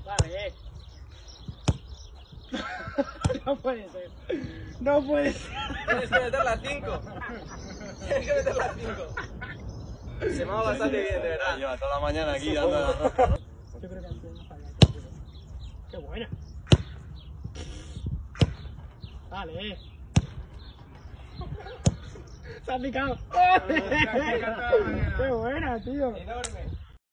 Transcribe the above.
Vale. No puede ser. No puede ser. Tienes que meter las 5. Tienes que meter las 5. Se me va bastante bien, de verdad. Lleva toda la mañana aquí dando la... Yo creo que han sido fallas. Qué buena. Vale. Se ha picado. Qué buena, tío. Enorme.